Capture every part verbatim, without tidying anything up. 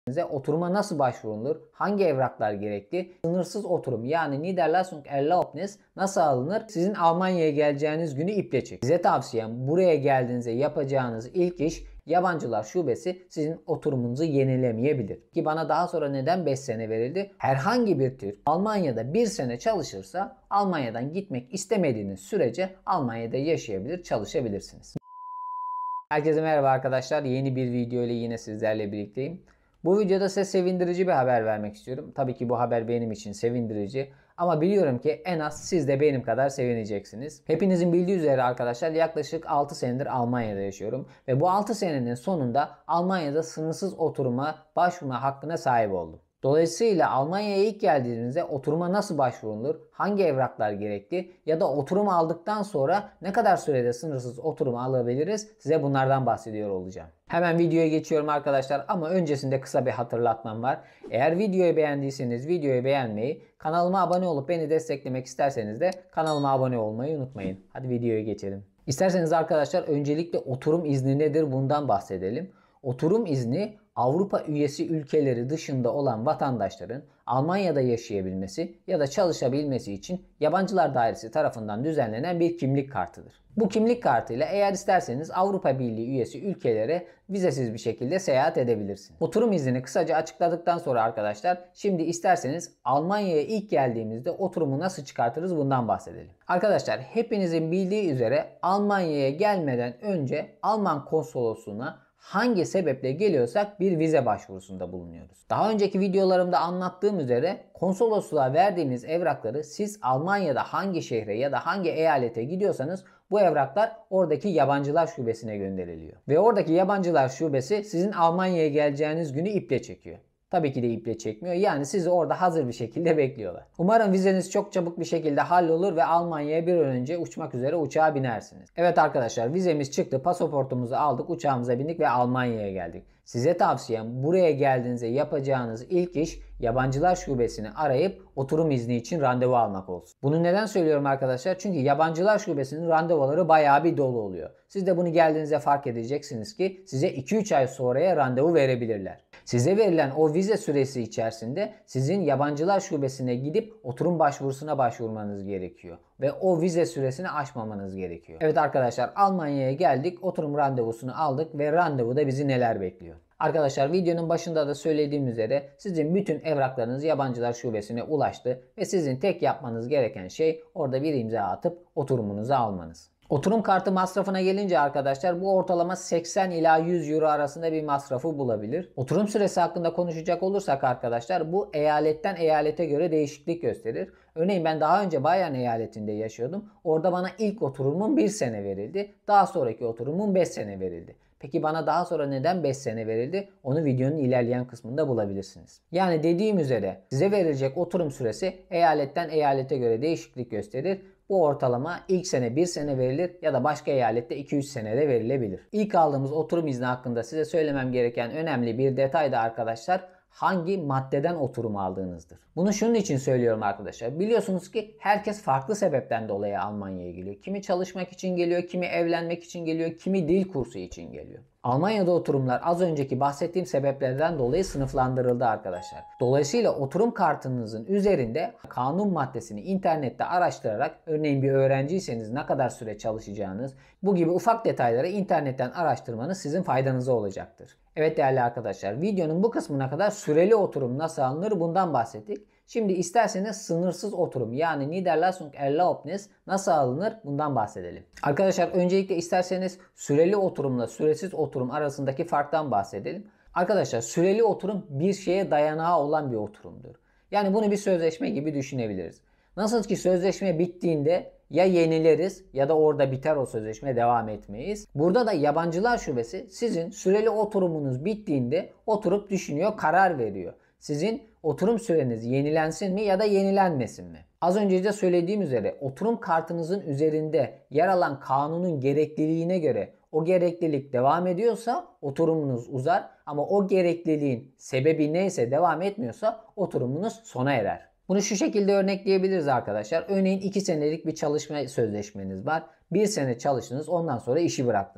Oturuma nasıl başvurulur? Hangi evraklar gerekli? Sınırsız oturum yani Niederlassung nasıl alınır? Sizin Almanya'ya geleceğiniz günü iple çekin. Size tavsiyem buraya geldiğinizde yapacağınız ilk iş Yabancılar Şubesi sizin oturumunuzu yenilemeyebilir. Ki bana daha sonra neden beş sene verildi? Herhangi bir Türk Almanya'da bir sene çalışırsa Almanya'dan gitmek istemediğiniz sürece Almanya'da yaşayabilir, çalışabilirsiniz. Herkese merhaba arkadaşlar. Yeni bir video ile yine sizlerle birlikteyim. Bu videoda size sevindirici bir haber vermek istiyorum. Tabii ki bu haber benim için sevindirici. Ama biliyorum ki en az siz de benim kadar sevineceksiniz. Hepinizin bildiği üzere arkadaşlar yaklaşık altı senedir Almanya'da yaşıyorum. Ve bu altı senenin sonunda Almanya'da sınırsız oturuma başvurma hakkına sahip oldum. Dolayısıyla Almanya'ya ilk geldiğinizde oturuma nasıl başvurulur, hangi evraklar gerekli ya da oturum aldıktan sonra ne kadar sürede sınırsız oturum alabiliriz, size bunlardan bahsediyor olacağım. Hemen videoya geçiyorum arkadaşlar ama öncesinde kısa bir hatırlatmam var. Eğer videoyu beğendiyseniz videoyu beğenmeyi, kanalıma abone olup beni desteklemek isterseniz de kanalıma abone olmayı unutmayın. Hadi videoya geçelim. İsterseniz arkadaşlar öncelikle oturum izni nedir bundan bahsedelim. Oturum izni Avrupa üyesi ülkeleri dışında olan vatandaşların Almanya'da yaşayabilmesi ya da çalışabilmesi için Yabancılar Dairesi tarafından düzenlenen bir kimlik kartıdır. Bu kimlik kartıyla eğer isterseniz Avrupa Birliği üyesi ülkelere vizesiz bir şekilde seyahat edebilirsiniz. Oturum iznini kısaca açıkladıktan sonra arkadaşlar şimdi isterseniz Almanya'ya ilk geldiğimizde oturumu nasıl çıkartırız bundan bahsedelim. Arkadaşlar hepinizin bildiği üzere Almanya'ya gelmeden önce Alman konsolosluğuna hangi sebeple geliyorsak bir vize başvurusunda bulunuyoruz. Daha önceki videolarımda anlattığım üzere konsolosluğa verdiğiniz evrakları siz Almanya'da hangi şehre ya da hangi eyalete gidiyorsanız bu evraklar oradaki Yabancılar Şubesi'ne gönderiliyor. Ve oradaki Yabancılar Şubesi sizin Almanya'ya geleceğiniz günü iple çekiyor. Tabii ki de iple çekmiyor. Yani sizi orada hazır bir şekilde bekliyorlar. Umarım vizeniz çok çabuk bir şekilde hallolur ve Almanya'ya bir an önce uçmak üzere uçağa binersiniz. Evet arkadaşlar vizemiz çıktı, pasaportumuzu aldık, uçağımıza bindik ve Almanya'ya geldik. Size tavsiyem buraya geldiğinizde yapacağınız ilk iş Yabancılar Şubesi'ni arayıp oturum izni için randevu almak olsun. Bunu neden söylüyorum arkadaşlar? Çünkü Yabancılar Şubesi'nin randevuları bayağı bir dolu oluyor. Siz de bunu geldiğinizde fark edeceksiniz ki size iki üç ay sonraya randevu verebilirler. Size verilen o vize süresi içerisinde sizin Yabancılar Şubesi'ne gidip oturum başvurusuna başvurmanız gerekiyor. Ve o vize süresini aşmamanız gerekiyor. Evet arkadaşlar Almanya'ya geldik, oturum randevusunu aldık ve randevuda bizi neler bekliyor? Arkadaşlar videonun başında da söylediğim üzere sizin bütün evraklarınız Yabancılar Şubesi'ne ulaştı ve sizin tek yapmanız gereken şey orada bir imza atıp oturumunuzu almanız. Oturum kartı masrafına gelince arkadaşlar bu ortalama seksen ila yüz euro arasında bir masrafı bulabilir. Oturum süresi hakkında konuşacak olursak arkadaşlar bu eyaletten eyalete göre değişiklik gösterir. Örneğin ben daha önce Bayern eyaletinde yaşıyordum. Orada bana ilk oturumum bir sene verildi. Daha sonraki oturumum beş sene verildi. Peki bana daha sonra neden beş sene verildi? Onu videonun ilerleyen kısmında bulabilirsiniz. Yani dediğim üzere size verilecek oturum süresi eyaletten eyalete göre değişiklik gösterir. Bu ortalama ilk sene bir sene verilir ya da başka eyalette iki üç senede verilebilir. İlk aldığımız oturum izni hakkında size söylemem gereken önemli bir detay da arkadaşlar hangi maddeden oturum aldığınızdır. Bunu şunun için söylüyorum arkadaşlar. Biliyorsunuz ki herkes farklı sebepten dolayı Almanya'ya geliyor. Kimi çalışmak için geliyor, kimi evlenmek için geliyor, kimi dil kursu için geliyor. Almanya'da oturumlar az önceki bahsettiğim sebeplerden dolayı sınıflandırıldı arkadaşlar. Dolayısıyla oturum kartınızın üzerinde kanun maddesini internette araştırarak örneğin bir öğrenciyseniz ne kadar süre çalışacağınız bu gibi ufak detayları internetten araştırmanız sizin faydanıza olacaktır. Evet değerli arkadaşlar videonun bu kısmına kadar süreli oturum nasıl alınır bundan bahsettik. Şimdi isterseniz sınırsız oturum yani Niederlassung nasıl alınır bundan bahsedelim. Arkadaşlar öncelikle isterseniz süreli oturumla süresiz oturum arasındaki farktan bahsedelim. Arkadaşlar süreli oturum bir şeye dayanağı olan bir oturumdur. Yani bunu bir sözleşme gibi düşünebiliriz. Nasıl ki sözleşme bittiğinde ya yenileriz ya da orada biter o sözleşme devam etmeyiz. Burada da Yabancılar Şubesi sizin süreli oturumunuz bittiğinde oturup düşünüyor, karar veriyor. Sizin oturum süreniz yenilensin mi ya da yenilenmesin mi? Az önce de söylediğim üzere oturum kartınızın üzerinde yer alan kanunun gerekliliğine göre o gereklilik devam ediyorsa oturumunuz uzar ama o gerekliliğin sebebi neyse devam etmiyorsa oturumunuz sona erer. Bunu şu şekilde örnekleyebiliriz arkadaşlar. Örneğin iki senelik bir çalışma sözleşmeniz var. bir sene çalıştınız ondan sonra işi bıraktınız.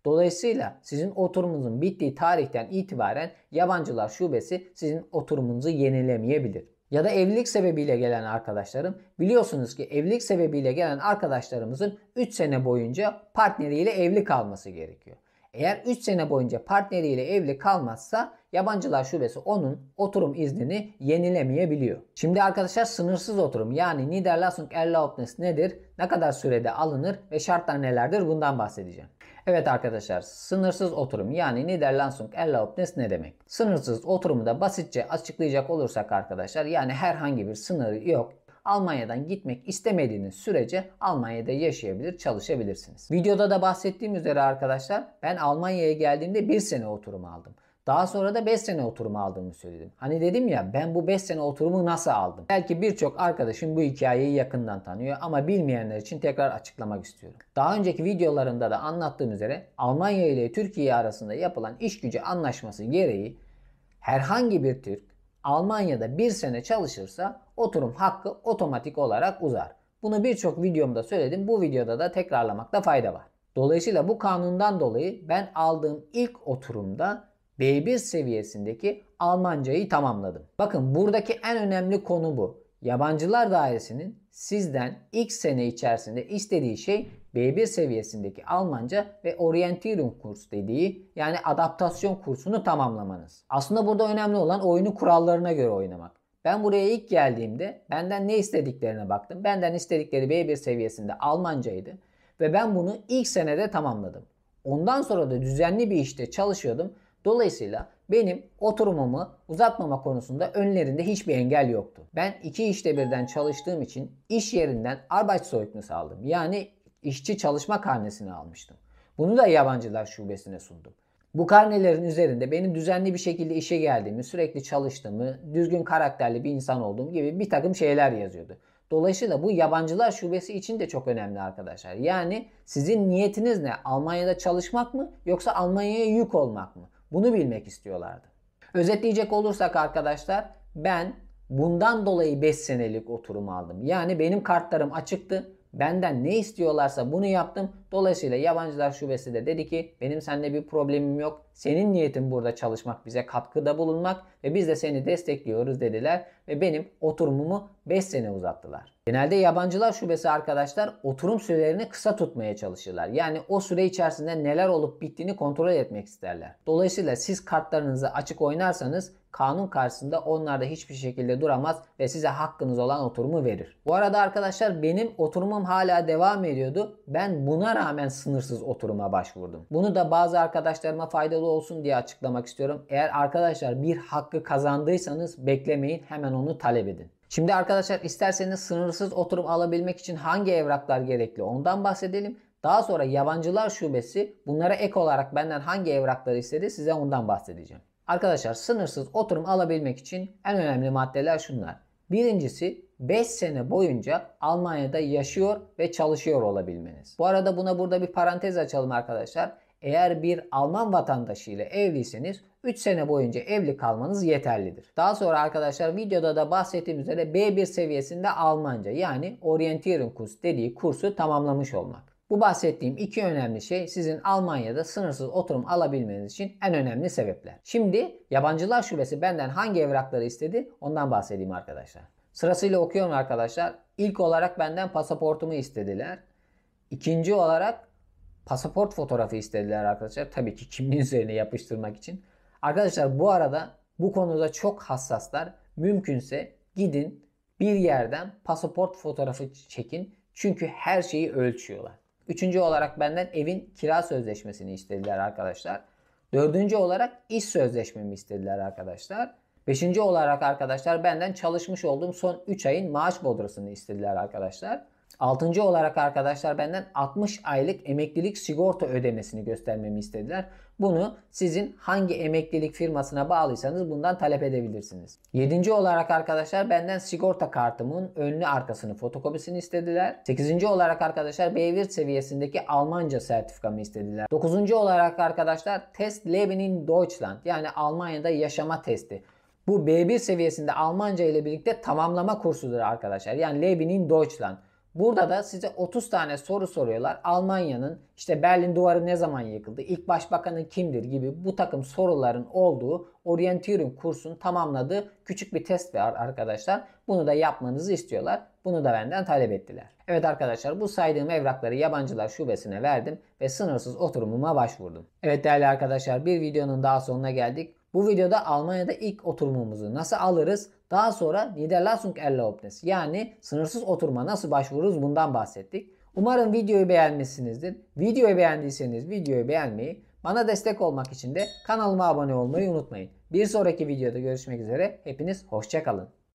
Dolayısıyla sizin oturumunuzun bittiği tarihten itibaren yabancılar şubesi sizin oturumunuzu yenilemeyebilir. Ya da evlilik sebebiyle gelen arkadaşlarım, biliyorsunuz ki evlilik sebebiyle gelen arkadaşlarımızın üç sene boyunca partneriyle evli kalması gerekiyor. Eğer üç sene boyunca partneriyle evli kalmazsa yabancılar şubesi onun oturum iznini yenilemeyebiliyor. Şimdi arkadaşlar sınırsız oturum yani Niederlassung Erlaubnis nedir? Ne kadar sürede alınır ve şartlar nelerdir? Bundan bahsedeceğim. Evet arkadaşlar, sınırsız oturum yani Niederlassung Erlaubnis ne demek? Sınırsız oturumu da basitçe açıklayacak olursak arkadaşlar, yani herhangi bir sınırı yok. Almanya'dan gitmek istemediğiniz sürece Almanya'da yaşayabilir, çalışabilirsiniz. Videoda da bahsettiğim üzere arkadaşlar, ben Almanya'ya geldiğimde bir sene oturum aldım. Daha sonra da beş sene oturum aldığımı söyledim. Hani dedim ya, ben bu beş sene oturumu nasıl aldım? Belki birçok arkadaşım bu hikayeyi yakından tanıyor ama bilmeyenler için tekrar açıklamak istiyorum. Daha önceki videolarımda da anlattığım üzere Almanya ile Türkiye arasında yapılan iş gücü anlaşması gereği herhangi bir Türk Almanya'da bir sene çalışırsa oturum hakkı otomatik olarak uzar. Bunu birçok videomda söyledim. Bu videoda da tekrarlamakta fayda var. Dolayısıyla bu kanundan dolayı ben aldığım ilk oturumda B bir seviyesindeki Almancayı tamamladım. Bakın buradaki en önemli konu bu. Yabancılar Dairesi'nin sizden ilk sene içerisinde istediği şey B bir seviyesindeki Almanca ve Orientierung kurs dediği, yani adaptasyon kursunu tamamlamanız. Aslında burada önemli olan oyunu kurallarına göre oynamak. Ben buraya ilk geldiğimde benden ne istediklerine baktım. Benden istedikleri B bir seviyesinde Almancaydı ve ben bunu ilk senede tamamladım. Ondan sonra da düzenli bir işte çalışıyordum. Dolayısıyla benim oturumumu uzatmama konusunda önlerinde hiçbir engel yoktu. Ben iki işte birden çalıştığım için iş yerinden Arbeitszeugnis aldım. Yani işçi çalışma karnesini almıştım. Bunu da yabancılar şubesine sundum. Bu karnelerin üzerinde benim düzenli bir şekilde işe geldiğimi, sürekli çalıştığımı, düzgün karakterli bir insan olduğum gibi bir takım şeyler yazıyordu. Dolayısıyla bu yabancılar şubesi için de çok önemli arkadaşlar. Yani sizin niyetiniz ne? Almanya'da çalışmak mı yoksa Almanya'ya yük olmak mı? Bunu bilmek istiyorlardı. Özetleyecek olursak arkadaşlar, ben bundan dolayı beş senelik oturum aldım. Yani benim kartlarım açıktı. Benden ne istiyorlarsa bunu yaptım. Dolayısıyla yabancılar şubesi de dedi ki benim seninle bir problemim yok. Senin niyetin burada çalışmak, bize katkıda bulunmak ve biz de seni destekliyoruz dediler. Ve benim oturumumu beş sene uzattılar. Genelde yabancılar şubesi arkadaşlar oturum sürelerini kısa tutmaya çalışırlar. Yani o süre içerisinde neler olup bittiğini kontrol etmek isterler. Dolayısıyla siz kartlarınızı açık oynarsanız kanun karşısında onlar da hiçbir şekilde duramaz ve size hakkınız olan oturumu verir. Bu arada arkadaşlar benim oturumum hala devam ediyordu. Ben buna rağmen sınırsız oturuma başvurdum. Bunu da bazı arkadaşlarıma faydalı olsun diye açıklamak istiyorum. Eğer arkadaşlar bir hakkı kazandıysanız beklemeyin, hemen onu talep edin. Şimdi arkadaşlar isterseniz sınırsız oturum alabilmek için hangi evraklar gerekli ondan bahsedelim. Daha sonra yabancılar şubesi bunlara ek olarak benden hangi evrakları istedi size ondan bahsedeceğim. Arkadaşlar sınırsız oturum alabilmek için en önemli maddeler şunlar. Birincisi beş sene boyunca Almanya'da yaşıyor ve çalışıyor olabilmeniz. Bu arada buna burada bir parantez açalım arkadaşlar. Eğer bir Alman vatandaşı ile evliyseniz üç sene boyunca evli kalmanız yeterlidir. Daha sonra arkadaşlar videoda da bahsettiğim üzere B bir seviyesinde Almanca yani Orientierung kurs dediği kursu tamamlamış olmak. Bu bahsettiğim iki önemli şey sizin Almanya'da sınırsız oturum alabilmeniz için en önemli sebepler. Şimdi yabancılar şubesi benden hangi evrakları istedi ondan bahsedeyim arkadaşlar. Sırasıyla okuyorum arkadaşlar. İlk olarak benden pasaportumu istediler. İkinci olarak pasaport fotoğrafı istediler arkadaşlar. Tabii ki kimliğin üzerine yapıştırmak için. Arkadaşlar bu arada bu konuda çok hassaslar. Mümkünse gidin bir yerden pasaport fotoğrafı çekin. Çünkü her şeyi ölçüyorlar. Üçüncü olarak benden evin kira sözleşmesini istediler arkadaşlar. Dördüncü olarak iş sözleşmemi istediler arkadaşlar. Beşinci olarak arkadaşlar benden çalışmış olduğum son üç ayın maaş bodrasını istediler arkadaşlar. Altıncı olarak arkadaşlar benden altmış aylık emeklilik sigorta ödemesini göstermemi istediler. Bunu sizin hangi emeklilik firmasına bağlıysanız bundan talep edebilirsiniz. Yedinci olarak arkadaşlar benden sigorta kartımın önlü arkasını fotokopisini istediler. Sekizinci olarak arkadaşlar B bir seviyesindeki Almanca sertifikamı istediler. Dokuzuncu olarak arkadaşlar Test Leben in Deutschland yani Almanya'da yaşama testi. Bu B bir seviyesinde Almanca ile birlikte tamamlama kursudur arkadaşlar. Yani Leben in Deutschland. Burada da size otuz tane soru soruyorlar. Almanya'nın işte Berlin Duvarı ne zaman yıkıldı, İlk başbakanı kimdir gibi bu takım soruların olduğu Orientierung kursunu tamamladığı küçük bir test var arkadaşlar. Bunu da yapmanızı istiyorlar. Bunu da benden talep ettiler. Evet arkadaşlar, bu saydığım evrakları yabancılar şubesine verdim ve sınırsız oturumuma başvurdum. Evet değerli arkadaşlar, bir videonun daha sonuna geldik. Bu videoda Almanya'da ilk oturumumuzu nasıl alırız, daha sonra Niederlassungserlaubnis yani sınırsız oturuma nasıl başvururuz bundan bahsettik. Umarım videoyu beğenmişsinizdir. Videoyu beğendiyseniz videoyu beğenmeyi, bana destek olmak için de kanalıma abone olmayı unutmayın. Bir sonraki videoda görüşmek üzere. Hepiniz hoşça kalın.